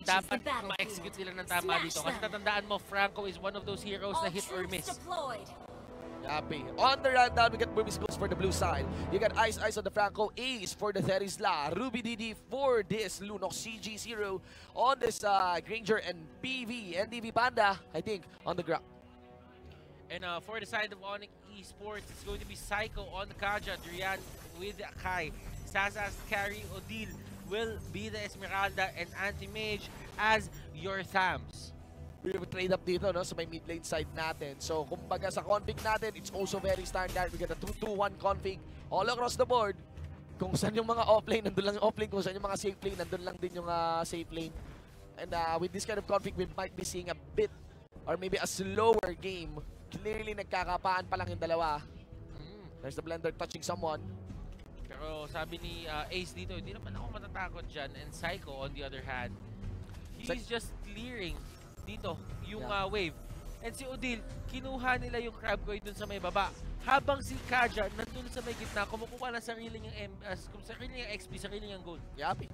dapat ma-execute nila ng tama dito. Kasi tatandaan mo, Franco is one of those heroes na hit or miss. Happy. On the rundown, we got BURMESE goals for the blue side. You got Ice on the Franco, Ace for the Therisla, Ruby DD for this Lunok, CG0 on this Granger, and PV, NDV Panda, I think, on the ground. And for the side of ONIC ESPORTS, it's going to be Psycho on the Kaja, Drian with Kai, Sasa's carry, Odile will be the Esmeralda, and Anti-Mage as your Thams. We have a trade up dito, no, sa may mid lane side natin. So, kumbaga sa config natin, it's also very standard. We got a 2-2-1 config all across the board. Kung saan yung mga offlane, nandun lang yung offlane. Kung saan yung mga safe lane, nandun lang din yung safe lane. And with this kind of config, we might be seeing a bit or maybe a slower game. Clearly, nagkakapaan pa lang yung dalawa. There's the blender touching someone. Pero sabi ni Ace dito, hindi naman ako matatakot dyan. And Psycho, on the other hand, he's just clearing dito yung wave. And si Odile, kinuha nila yung crab coin dun sa may baba. Habang si Kaja nandun sa may gitna, kumukuha ng sarili niyang XP, sarili niyang gold. Yapi.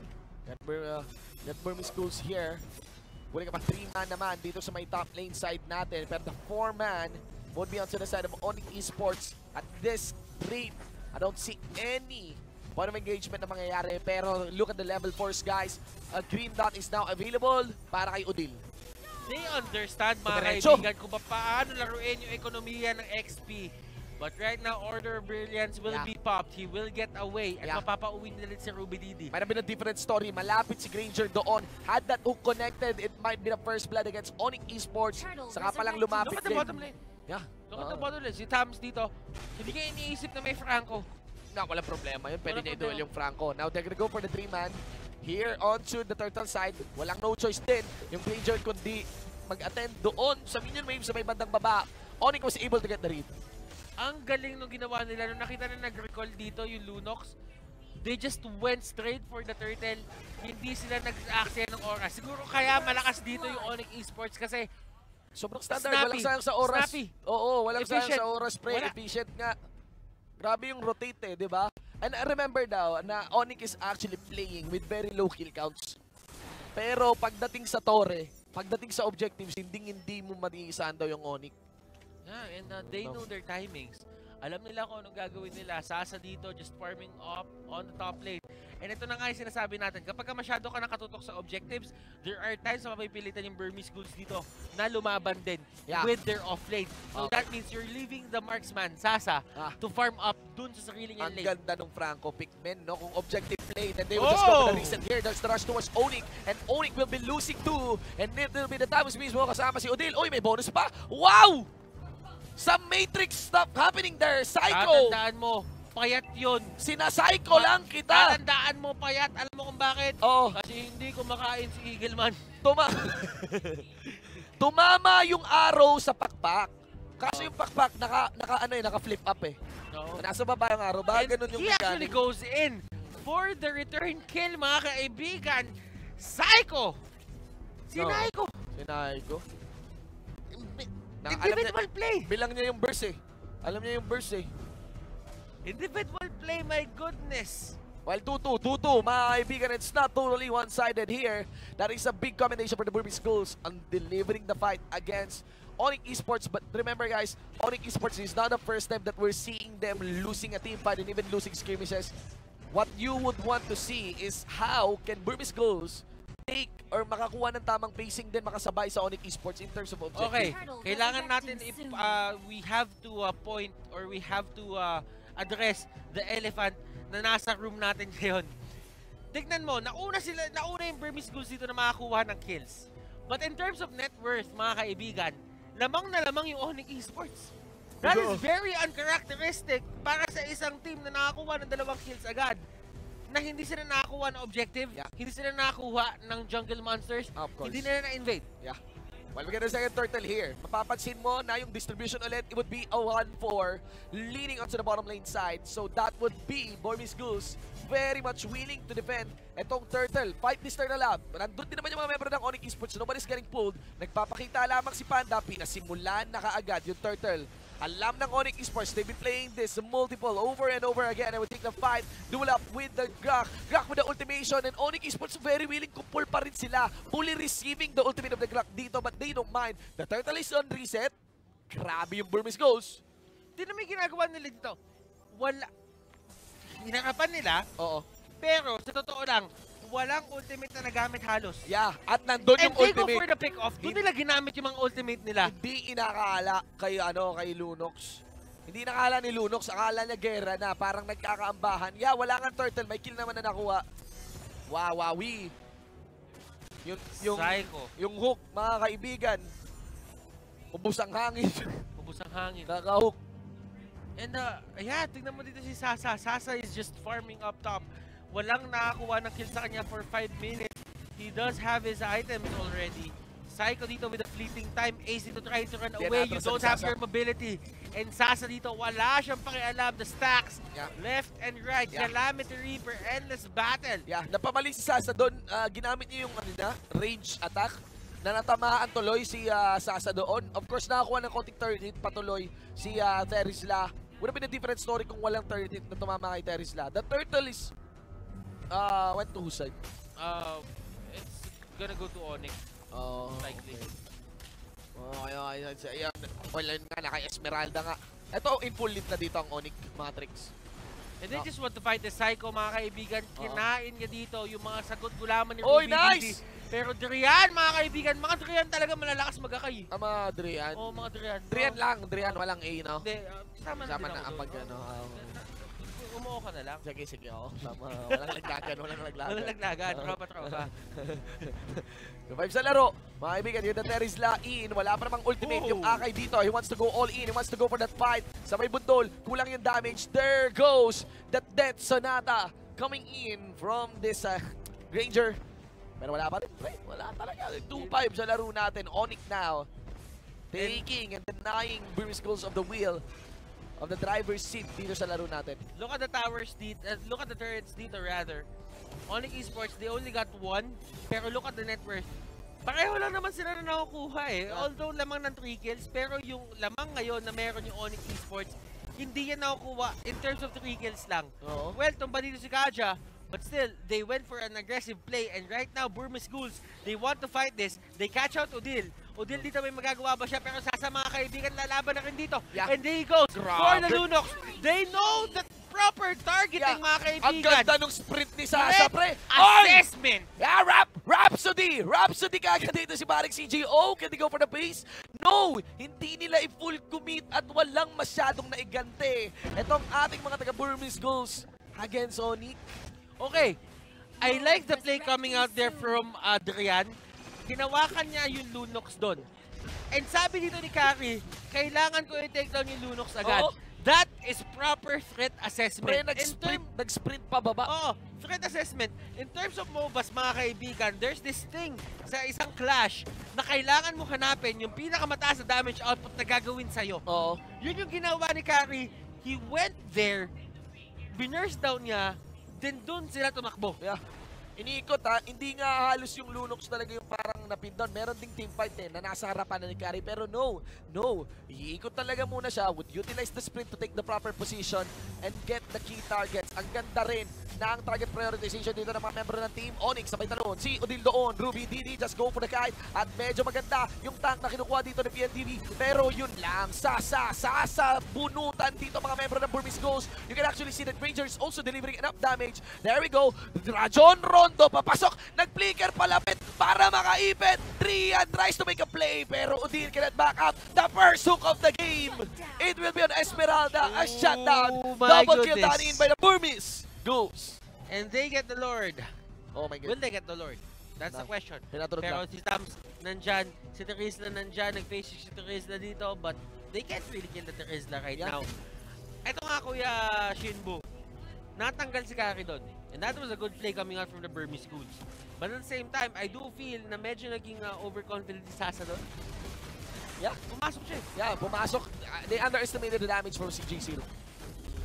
Got BURMESE goals here. Wala ka pa 3-man naman dito sa may top lane side natin. Pero the 4-man would be onto the side of ONIC ESPORTS. At this rate, I don't see any point of engagement na mangyayari. Pero look at the level force, guys. A green dot is now available para kay Odile. They understand, mga kaibigan, kung paano laruin yung ekonomiya ng XP. But right now, Order of Brilliance will be popped. He will get away at mapapauwi nila si Ruby DD. Might have been a different story. Malapit si Granger doon. Had that hook connected, it might be the first blood against ONIC ESPORTS. Saka palang lumapit din. Look at the bottom lane. Look at the bottom lane. Si Thams dito, hindi kayo iniisip na may Franco. Walang problema yun. Pwede niya i-duel yung Franco. Now, they're gonna go for the 3-man. Here onto the turtle side, walang no choice din yung Granger kundi mag-attend doon sa minion wave sa may bandang baba. ONIC was able to get the read. Ang galing nung ginawa nila nung nakita na nag-recall dito yung Lunox. They just went straight for the turtle. Hindi sila nag-aksaya ng oras. Siguro kaya malakas dito yung ONIC ESPORTS kasi sobrang standard, walang sayang sa oras. Oo, walang sayang sa oras, pre. Efficient nga. Grabe yung rotate di ba? And I remember daw na ONIC is actually playing with very low kill counts. Pero pagdating sa torre, pagdating sa objectives, hindi mo matiisaan daw yung ONIC. Yeah, and they know their timings. Alam nila kung anong gagawin nila. Sasa dito, just farming up on the top lane. And ito na nga yung sinasabi natin. Kapag masyado ka nakatutok sa objectives, there are times na mapipilitan yung BURMESE goals dito na lumaban din with their off lane. So that means you're leaving the marksman, Sasa, to farm up dun sa sarili niyang lane. Ang ganda ng Franco pickmen, no? Kung objective play, then they will just go for the reason here. There's the rush towards ONIC, and ONIC will be losing too. And it will be the times mismo kasama si Odile. Uy, may bonus pa! Wow! Some Matrix stuff happening there. Psycho! Tatandaan mo, payat yun. Sina-psycho lang kita. Tatandaan mo, payat. Alam mo kung bakit? Kasi hindi kumakain si Eagleman. Tumama yung arrow sa pakpak. Kaso yung pakpak, naka-flip up eh. Nasa baba yung arrow. Baka ganun yung he actually goes in for the return kill, mga kaibigan. Psycho! Sinayko. Individual play. Bilang niya yung burst eh. Alam niya yung burst eh. Individual play, my goodness. Well, 2-2, mga kaibigan, it's not totally one-sided here. That is a big commendation for the BURMESE goals on delivering the fight against ONIC ESPORTS. But remember, guys, ONIC ESPORTS is not the first time that we're seeing them losing a team fight and even losing skirmishes. What you would want to see is how can BURMESE goals take or makakuha ng tamang pacing din makasabay sa ONIC ESPORTS in terms of objectives. Okay, kailangan natin we have to point or we have to address the elephant na nasa room natin ngayon. Tignan mo, nauna yung BURMESE goals dito na makakuha ng kills. But in terms of net worth, mga kaibigan, lamang na lamang yung ONIC ESPORTS. That is very uncharacteristic para sa isang team na nakakuha ng 2 kills agad. Na hindi sila nakakuha ng objective, hindi sila nakakuha ng jungle monsters, hindi nila na-invade. Well, we get a second turtle here. Mapapansin mo na yung distribution ulit, it would be a 1-4 leading onto the bottom lane side. So that would be BURMESE goals very much willing to defend itong turtle. Fight this turtle up. Nandun din naman yung mga member ng ONIC ESPORTS. Nobody's getting pulled. Nagpapakita lamang si Panda. Pinasimulan na kaagad yung turtle Alam ng ONIC Esports, they've been playing this multiple over and over again. I would take the fight, duel up with the Grak. Grak with the ultimation, and ONIC Esports very willing to pull pa rin sila. Fully receiving the ultimate of the Grak dito, but they don't mind. The turtle is on reset. Grabe yung Burmese goals. Hindi na may ginagawa nila dito. Wala. Hinarapan nila. Oo. Pero, sa totoo lang, walang ultimate na nagamit halos. Yeah, at nandun yung ultimate. And they go for the pick-off. Doon nila ginamit yung mga ultimate nila. Hindi inakala kay, kay Lunox. Hindi nakala ni Lunox. Akala niya gera na. Parang nagkakaambahan. Yeah, wala nga turtle. May kill naman na nakuha. Wawawi. Psycho. Yung hook, mga kaibigan. Ubus ang hangin. Ubus ang hangin. Naka-hook. And yeah, tignan mo dito si Sasa. Sasa is just farming up top. Walang nakakuha ng kill sa kanya for 5 minutes. He does have his items already. Psycho dito with a fleeting time. AC to try to run away. You don't have your mobility. And Sasa dito, wala siyang pakialam. The stacks, left and right. Calamity Reaper, endless battle. Yeah, napamali si Sasa doon. Ginamit niya yung range attack na natamaan tuloy si Sasa doon. Of course, nakakuha ng konting turret hit patuloy si Terisla. Would have been a different story kung walang turret hit na tumama kay Terisla. The turtle is went to whose side? It's gonna go to ONIC. Likely. Ayan. Wala nga, naka-Esmeralda nga. Ito, in full lead na dito ang ONIC Matrix. And they just want to fight the Psycho, mga kaibigan. Kinain niya dito yung mga sagot gulaman ni Oy, Ruby nice! Pero Drian, mga kaibigan, mga Drian talaga malalakas magakay. Mga Drian? Oo, mga Drian. Drian lang, Drian, walang A, no? Hindi, sama na ang mag, umuo ka na lang. Sige, oo. Tama. Walang laglagan. Walang laglagan. Tropa. Revive sa laro. Mga kaibigan, yung Terisla in. Wala pa namang ultimate yung Akay dito. He wants to go all in. He wants to go for that fight. Sa may bundol, kulang yung damage. There goes that Death Sonata coming in from this Granger. Pero wala pa rin. Wala talaga. 2-5 sa laro natin. ONIC now. Taking and denying Burmese goals of the wheel. Of the driver's seat dito sa laro natin. Look at the towers dito, look at the turrets dito rather. ONIC Esports, they only got 1, pero look at the net worth. Pareho lang naman sila na nakukuha eh. Although lamang ng 3 kills, pero yung lamang ngayon na meron yung ONIC Esports, hindi yan nakukuha in terms of 3 kills lang. Well, tumba dito si Kaja, but still, they went for an aggressive play, and right now, Burmese Ghouls, they want to fight this. They catch out Odil. Odil dito may magagawa ba siya, pero Sasa mga kaibigan lalaban na rin dito. And there he goes for the Lunox. They know the proper targeting, mga kaibigan. Ang ganda nung sprint ni Sasa, pre. Assessment. Yeah, Rhapsody kagad dito si Barik CJO. Can they go for the base? No, hindi nila i-full commit at walang masyadong naigante. Itong ating mga taga-Burmese Ghouls against ONIC. Okay, I like the play coming out there from Adrian. Ginawakan niya yung Lunox doon. And sabi dito ni Kari, kailangan ko i-take down yung Lunox agad. That is proper threat assessment. Pre, nag-sprint pa baba. Oo, threat assessment. In terms of MOBAs, mga kaibigan, there's this thing sa isang clash na kailangan mo hanapin yung pinakamataas na damage output na gagawin sa'yo. Yun yung ginawa ni Kari. He went there, binurse down niya, then doon sila tumakbo. Iniikot hindi nga halos yung Lunox talaga yung parang napindon. Meron ding teamfight na nasa harapan na ni Kari. Pero no. Iikot talaga muna siya. Would utilize the sprint to take the proper position and get the key targets. Ang ganda rin na ang target prioritization dito ng mga member ng team. ONIC sabay talon. Si Odil doon. Ruby, Didi, just go for the kite. At medyo maganda yung tank na kinukuha dito ng PNTV. Pero yun lang. Sasa bunutan dito mga member ng Burmese Ghouls. You can actually see that Ranger is also delivering enough damage. There we go. Rajon Rondo papasok. Nag-flicker palapit para makaipit. Trian tries to make a play. Pero Odil cannot back up. The first hook of the game. It will be on Esmeralda. A shutdown. Double kill done in by the Burmese Ghouls. And they get the Lord. Oh my God. Will they get the Lord? That's the question. Pero si Tams nandyan, si Terisla nandyan, nag-face si Terisla dito, but they can't really kill the Terisla right now. Ito nga Kuya Shinbu, natanggal si Kari doon. And that was a good play coming out from the Burmese Ghouls. But at the same time, I do feel na medyo naging overconfident si Sasa doon. Pumasok siya. Pumasok. They underestimated the damage from CG0.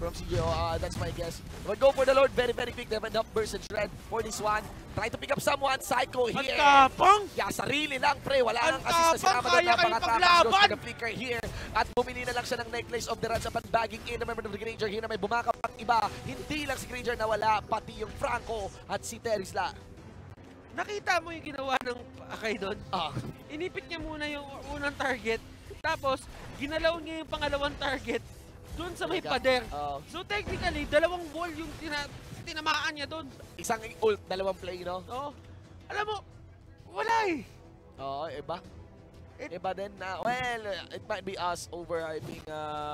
from CGO. That's my guess. But go for the Lord very, very quick. They have enough burst and shred for this one. Try to pick up someone. Psycho here. Ang tapang! Yeah, sarili lang, pre. Wala nang assist na sinama doon. Napaka-tapang. Goes for the flicker here. At bumili na lang siya ng necklace of the Rats upon bagging in. Remember the Granger here na may bumakap ang iba. Hindi lang si Granger na wala, pati yung Franco at si Terisla. Nakita mo yung ginawa ng Akay doon? Inipit niya muna yung unang target, tapos ginalaw niya yung pangalawang target doon sa may pader. So technically, dalawang ball yung tinamaan niya doon. Isang ult, dalawang play, no? Oo. Alam mo, wala eh. Oo, iba. Iba din na, well, it might be us overhyping,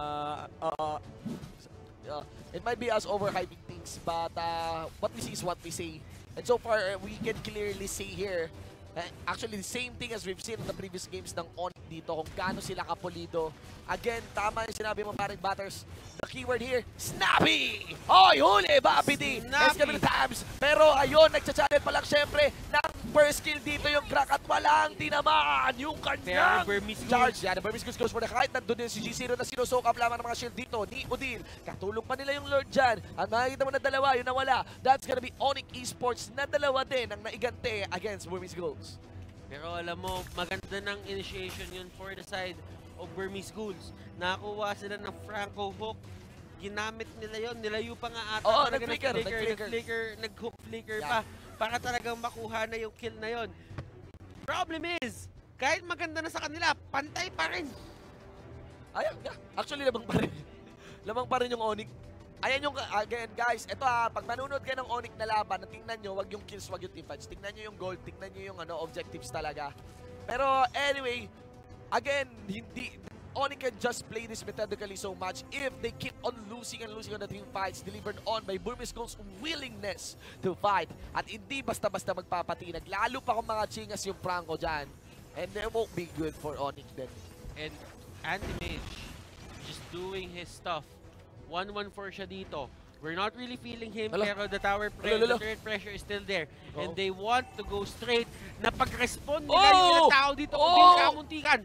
it might be us overhyping things, but what we see is what we say. And so far, we can clearly see here, actually the same thing as we've seen in the previous games ng ONIC dito, kung gaano sila kapulido. Again, tama yung sinabi mo, paring batters. The keyword here, snappy! Hoy, huli, Babidi! Escaping tabs. Pero ayun, nagcha-channel pa lang syempre ng first kill dito yung crack at walang tinamaan yung kanyang charge. Yan, the Burmese goes for the height. Nandun din si G0 na sinusokap lamang ng mga shield dito ni Udil. Katulong pa nila yung Lord dyan. At makikita mo na dalawa, yun nawala. That's gonna be ONIC Esports na dalawa din ang naigante against Burmese Goals. Pero alam mo, maganda ng initiation yun for the side of Burmese Ghouls. Nakakuha sila ng Franco hook. Ginamit nila yon, nilayo pa nga ata. Oo, nag-hook flicker pa. Para talagang makuha na yung kill na yon. Problem is, kahit maganda na sa kanila, pantay pa rin. Ayan, actually lamang pa rin. Lamang pa rin yung ONIC. Ayan yung, again guys, ito pag manunod kayo ng ONIC na laban, tingnan nyo, wag yung kills, wag yung teamfights. Tingnan nyo yung gold, tingnan nyo yung objectives talaga. Pero anyway, again, ONIC can just play this methodically so much if they keep on losing and losing on the team fights delivered on by Burmese Goals' willingness to fight. At hindi basta-basta magpapatinag, lalo pa kung mga chingas yung Franco dyan. And it won't be good for ONIC then. And Anti-Mage just doing his stuff. 1-1-4 siya dito. We're not really feeling him, pero the tower the turret pressure is still there. And they want to go straight. Napag-respond nila yung ilang tao dito. Kamuntikan!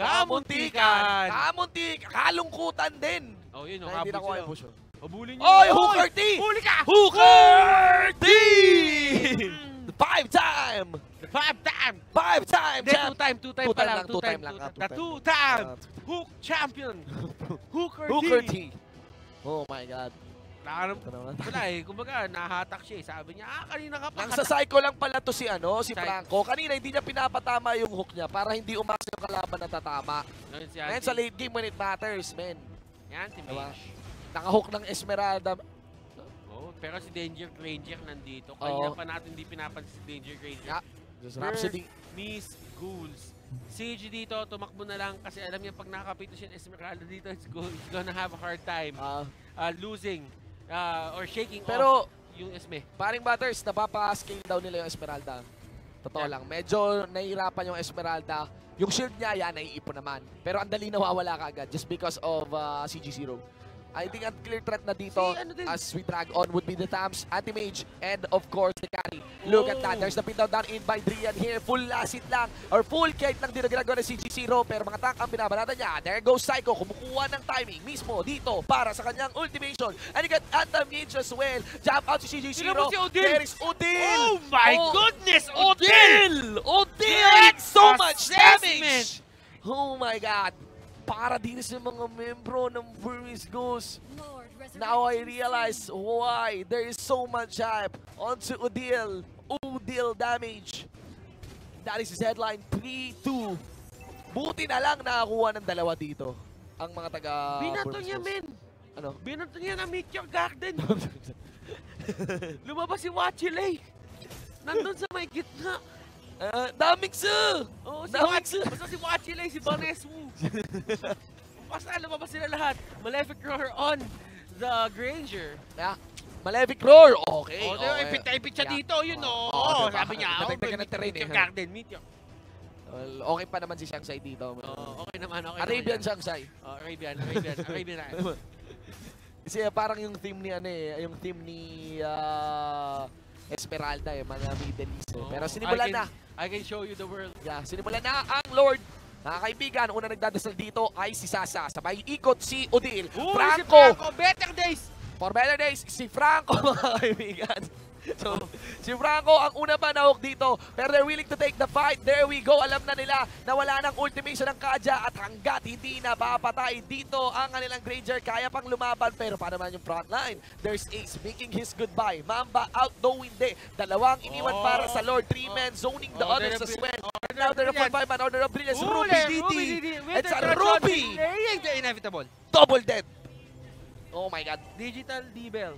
Kalungkutan din. Oh, yun, nakabot sila. Habulin nyo. Oy, Hooker T! Huli ka! Hooker T! Five-time! Two-time lang. The two-time Hook champion! Hooker T! Oh my God. Wala eh, kumbaga nahatak siya eh. Sabi niya, kanina ka pa. Ang sa psycho lang pala to si Franco. Kanina hindi niya pinapatama yung hook niya para hindi umasa yung kalaban na tatama. Ngayon sa late game when it matters, man. Yan, Anti-Mage. Naka-hook ng Esmeralda. Oh, pero si Danger Granger nandito. Kanya pa natin hindi pinapansin si Danger Granger. Burmese Ghouls. CG dito, tumakbo na lang kasi alam niya pag nakapito siya ng Esmeralda dito, he's gonna have a hard time losing or shaking off yung Esme. Paring batters, napapa-scale down nila yung Esmeralda. Totoo lang, medyo nahihirapan yung Esmeralda. Yung shield niya, naiipon naman. Pero ang dali nawawala kagad just because of CG0. I think ang clear threat na dito as we drag on would be the Tams, Anti-Mage, and of course the carry. Look at that. There's the pin down in by Drian here. Full acid lang or full kite lang din na ginagawa ng CG0 pero mga tank ang binabalatan niya. There goes Psycho. Kumukuha ng timing mismo dito para sa kanyang ultimation. And you got Anti-Mage as well. Jump out si CG0. There is Udil. Oh my goodness! Udil! Udil! So much damage! Oh my God. Para din sa mga membro ng Burmese Goals. Now I realize why there is so much hype onto Udil. Udil damage. That is his headline, 3-2. Buti na lang nakakuha ng dalawa dito. Ang mga taga Binato niya, men. Ano? Binato niya na Meteor Garden. Lumabas si Wachi Lake. Nandun sa may gitna. Damixu! Oo, Damixu! Basta si Wachi Lake, si Baneswu. Basta lumabas sila lahat. Malefic Roar on the Granger. Malefic Roar! Okay. Ipit siya dito, yun o. Sabi niya, Meteor Garden, Meteor. Well, okay pa naman si Shanghai dito. Okay naman. Arabian Shanghai. Arabian. Kasi parang yung theme ni yung theme ni Esmeralda mga Middle East. Pero sinimulan na. I can show you the world. Yeah, sinimulan na ang Lord Mga kaibigan, una nagdadasal dito ay si Sasa. Sabay ikot si Odil. Uy, Franco. si Franco, better days! For better days, si Franco, mga kaibigan. So, si Franco ang una pa nahok dito. Pero they're willing to take the fight. There we go. Alam na nila na wala ng ultimation ng Kaja. At hanggat hindi na papatay dito ang kanilang Granger, kaya pang lumaban. Pero para naman yung frontline, there's Ace making his goodbye. Mamba out, no hindi. Dalawang iniwan para sa Lord. 3 men zoning the others as well. Now they're 4-5 man order of brilliance. Ruby DT. It's a Ruby. The inevitable. Double dead. Oh my God. Digital D-Bell.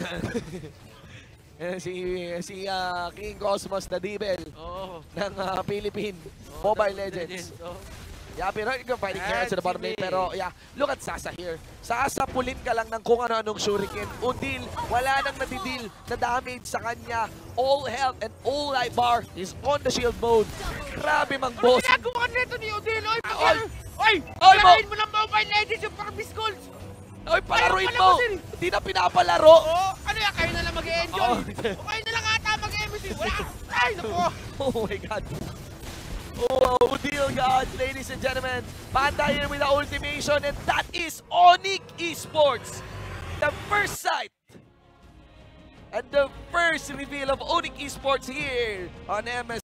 si King Cosmos na D-Bell ng Philippine Mobile Legends. Yeah, pero you're fighting here sa bottom lane. Pero yeah, look at Sasa here. Sasa, pulin ka lang ng kung ano-anong shuriken. Udil, wala nang natidil na damage sa kanya. All health and all life bar is on the shield mode. Grabe mang boss. Ano ginagawa nito ni Udil? Oy, palain mo ng Mobile Legends yung Burmese Goals. Oy, palaruin mo! Hindi na pinapalaro! Ano yan? Kayo na lang mag-e-enjoy! O kayo na lang ata mag-e-MSC! Wala! Ay, naku! Oh my God! Oh, Udil, God, ladies and gentlemen. Panda here with the ultimation, and that is ONIC ESPORTS. The first sight and the first reveal of ONIC ESPORTS here on MSC.